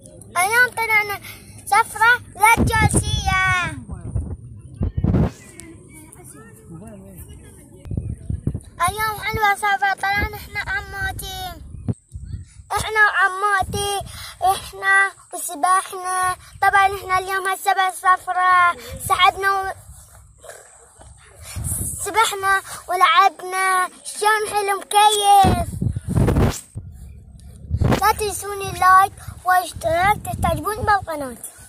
اليوم طلعنا سفرة للجالسية. اليوم حلوة سفرة، طلعنا احنا وعماتي وسباحنا. طبعا احنا اليوم هسه بالسفرة سبحنا ولعبنا. شلون حلو مكيف. لا تنسوني اللايك واشتراك تعجبون بالقناة.